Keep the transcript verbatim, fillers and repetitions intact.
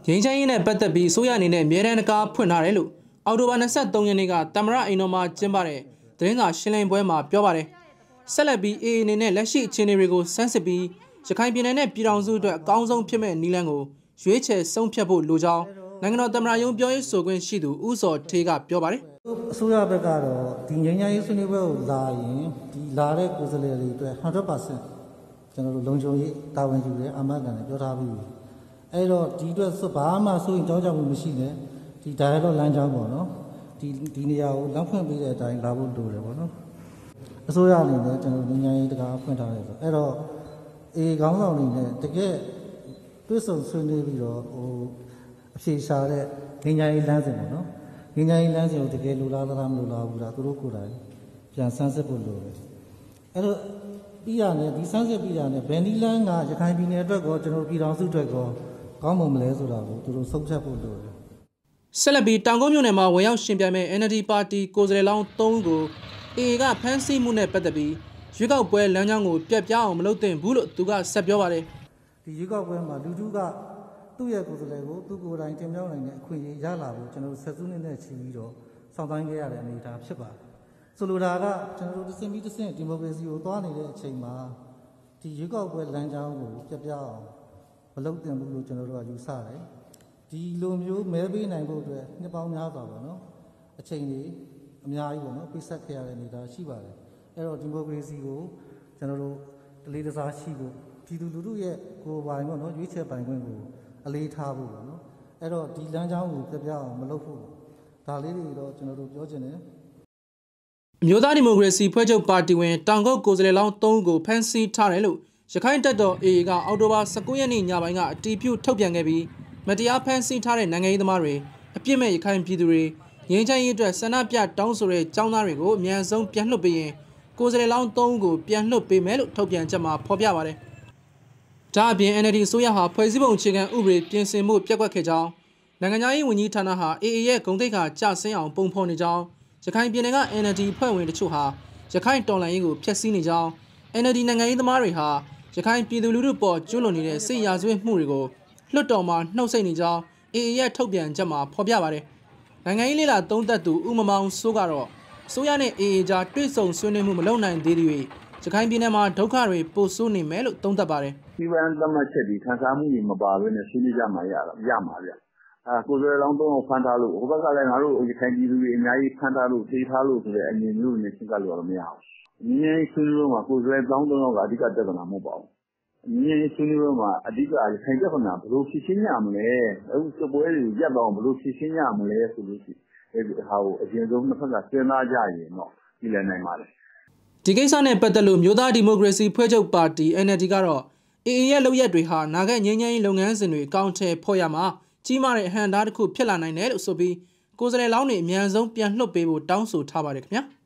ငင်းချိုင်းရင်းနဲ့ပတ်သက်ပြီးဆိုရအနေနဲ့အမြဲတမ်းတကားဖွင့်ထားတယ်လို့အော်တိုဘာ၂၃ရက်နေ့ကတမရအိမ်တော်မှာကျင်းပတဲ့သတင်းစာရှင်းလင်းပွဲမှာပြောပါတယ်ဆက်လက်ပြီးအေအေအနေနဲ့လက်ရှိအခြေအနေတွေကိုစမ်းစစ်ပြီးရခိုင်ပြည်နယ်နဲ့ပြည်ထောင်စုအတွက်အကောင်းဆုံးဖြစ်မဲ့နည်းလမ်းကိုရွေးချယ်ဆုံးဖြတ်ဖို့လိုကြောင်းနိုင်ငံတော်တမရယုံပြောရေးဆိုခွင့်ရှိသူဦးစောထေးကပြောပါတယ်အစိုးရဘက်ကတော့ဒီငြိမ်းချမ်းရေးဆွေးနွေးပွဲကိုလာရင်ဒီလာတဲ့ကိုယ်စားလှယ်တွေအတွက် hundred percent ကျွန်တော်တို့လုံခြုံရေးတာဝန်ယူတယ်အမှန်ကန်တယ်ပြောထားပြီးအဲ့တော့ဒီအတွက်ဘာမှစိုးရင်ကြောက်ကြမှုမရှိနဲ့ဒီ dialogue လမ်းကြောင်းပေါ့နော်ဒီဒီနေရာကိုလမ်းဖွင့်ပေးတဲ့အတိုင်းလာဖို့လိုတယ်ပေါ့နော်အစိုးရအနေနဲ့ကျွန်တော်ငြိမ်းချမ်းရေးတကားဖွင့်ထားတယ်ဆိုအဲ့တော့အေခေါင်းဆောင်တွေနဲ့တကယ်တွစ်ဆုံဆွေးနွေးပြီးတော့ဟိုအဖြေရှာတဲ့ငြိမ်းချမ်းရေးလမ်းစဉ်ပေါ့နော်ငြိမ်းချမ်းရေးလမ်းစဉ်ကိုတကယ်လိုလားသလားမလိုလားဘူးလားသူတို့ကိုယ်တိုင်ပြန်စမ်းစစ်ဖို့လိုတယ်အဲ့တော့ပြီးရတယ်ဒီစမ်းစစ်ပြီးရတယ်ဘယ်နည်းလမ်းကရခိုင်ပြည်နယ်အတွက်ကောကျွန်တော်ပြည်ထောင်စုအတွက်ကောကောင်းမွန်မလဲဆိုတာကိုသူတို့ဆုံးဖြတ်ဖို့လိုတယ်ဆက်လက်ပြီးတောင်ကုန်းမြို့နယ်မှာဝင်ရောက်ရှင်ပြိုင်မဲ့ N L D ပါတီကိုယ်စားလှယ်လောင်း၃ဦးကိုအေအေကဖမ်းဆီးမှုနဲ့ပတ်သက်ပြီးရွေးကောက်ပွဲလမ်းကြောင်းကိုပြတ်ပြားအောင်မလုပ်သင့်ဘူးလို့သူကဆက်ပြောပါတယ်ဒီရွေးကောက်ပွဲမှာလူထုကသူ့ရဲ့ကိုယ်စားလှယ်ကိုသူကိုယ်တိုင်တင်ပြနိုင်တဲ့အခွင့်အရေးရလာဖို့ကျွန်တော်တို့ဆက်စုနှစ်နဲ့ချီပြီးတော့ဆောင်တိုင်းခဲ့ရတဲ့အနေအထားဖြစ်ပါတယ်ဆိုလိုတာကကျွန်တော်တို့တစ်စင်ပြီးတစ်စင်ဒီမိုကရေစီကိုသွားနေတဲ့အချိန်မှာဒီရွေးကောက်ပွဲလမ်းကြောင်းကိုပြတ်ပြားအောင်မလုပ်သင့်ဘူးလို့ကျွန်တော်တို့ကယူဆတယ်ဒီလိုမျိုးမဲပေးနိုင်ဖို့အတွက်နှစ်ပေါင်းများစွာပေါ့နော်အချိန်ကြီးအများကြီးပေါ့နော်ပြဆက်ခဲ့ရတဲ့အနေအထားရှိပါတယ်အဲ့တော့ဒီမိုကရေစီကိုကျွန်တော်တို့တလေးတစားရှိဖို့ပြည်သူလူထုရဲ့ကိုယ်ပိုင်ပေါ့နော်ရွေးချယ်ပိုင်ခွင့်ကိုအလေးထားဖို့ပေါ့နော်အဲ့တော့ဒီလမ်းကြောင်းကိုပြပြအောင်မလုပ်ဖို့ဒါလေးတွေတော့ကျွန်တော်တို့ပြောချင်တယ်အမျိုးသားဒီမိုကရေစီဖွဲ့ချုပ်ပါတီဝင်တောင်ကုတ်ကိုယ်စားလှယ်လောင်း၃ဦးကိုဖမ်းဆီးထားတယ်လို့ရခိုင်တပ်တော် အေအေကအောက်တိုဘာ၁၉ရက်နေ့ညပိုင်းကအတည်ပြုထုတ်ပြန်ခဲ့ပြီးမတရားဖမ်းဆီးထားတဲ့နိုင်ငံရေးသမားတွေအပြစ်မဲ့ရခိုင်ပြည်သူတွေငြိမ်းချမ်းရေးအတွက်ဆန္ဒပြတောင်းဆိုတဲ့ចောင်းသားတွေကိုအမြန်ဆုံးပြန်လွှတ်ပေးရင်ကိုယ်စားလှယ်လောင်း၃ဦးကိုပြန်လွှတ်ပေးမယ်လို့ထုတ်ပြန်ချက်မှာဖော်ပြပါတယ်။ဒါအပြင် N L D အစိုးရဟာဖွဲ့စည်းပုံအခြေခံဥပဒေပြင်ဆင်မှုပြက်ကွက်ခဲ့ကြောင်းနိုင်ငံသားရေးဝန်ကြီးဌာနဟာ အေအေရဲ့ဂုဏ်သိက္ခာကျဆင်းအောင်ပုံဖော်နေကြောင်းရခိုင်ပြည်နယ်က N L D ဖွဲ့ဝင်တချို့ဟာရခိုင်တော်လှန်ရေးကိုဖျက်ဆီးနေကြောင်း N L D နိုင်ငံရေးသမားတွေဟာရခိုင်ပြည်သူလူထုပေါ်ကျူးလွန်နေတဲ့စစ်ရာဇဝတ်မှုတွေကိုလွှတ်တော်မှာနှုတ်ဆက်နေကြောင်း အေအေရဲ့ထုတ်ပြန်ချက်မှာဖော်ပြပါတယ်။နိုင်ငံရေးလေလာသုံးသက်သူဦးမမောင်စိုးကတော့အစိုးရနဲ့ အေအေကြားတွေ့ဆုံဆွေးနွေးမှုမလုပ်နိုင်သေးတဲ့ရခိုင်ပြည်နယ်မှာဒုက္ခတွေပိုဆိုးနေမယ်လို့သုံးသပ်ပါတယ်။ဒီဝန်သတ်မှတ်ချက်ဒီခံစားမှုတွေမပါဘဲနဲ့ဆွေးနွေးကြမှာရတာရမှာဗျ။အဲကိုယ်စားလှယ်လောင်းသုံးအောင်ဖမ်းထားလို့ဟိုဘက်ကလည်းငါတို့ရခိုင်ပြည်သူတွေအများကြီးဖမ်းထားလို့သိထားလို့ဆိုတဲ့အမြင်မျိုးနဲ့ရှင်းပြလို့တော့မရဘူး။ငင်းဆွေးနွေးမှာကိုယ်စားလှယ်လောင်းသုံးအောင်ကအဓိကပြဿနာမဟုတ်ပါဘူး။ငင်းဆွေးနွေးမှာအဓိကရခိုင်ပြဿနာဘယ်လိုဖြေရှင်းရမလဲ။အခုစပွဲတွေရပ်တော့ဘယ်လိုဖြေရှင်းရမလဲဆိုလို့ရှိရင်အဲဟာကိုအရင်ဆုံးတစ်ဖက်ကစဉ်းစားကြရင်တော့ပြည်လည်နိုင်ပါလေဒီကိစ္စနဲ့ပတ်သက်လို့မြို့သားဒီမိုကရေစီဖွဲ့ချုပ်ပါတီ N L D ကတော့ အေအေ ရဲ့လုပ်ရက်တွေဟာနာဂတ်ငြိမ်းချမ်းရေးလုပ်ငန်းစဉ်တွေအကောင့်ထဲဖော်ရမှာကြီးမားတဲ့အဟန့်အတားတစ်ခုဖြစ်လာနိုင်တယ်လို့ဆိုပြီးကိုယ်စားလှယ်လောင်းတွေအများဆုံးပြန်လွှတ်ပေးဖို့တောင်းဆိုထားပါတယ်ခင်ဗျာ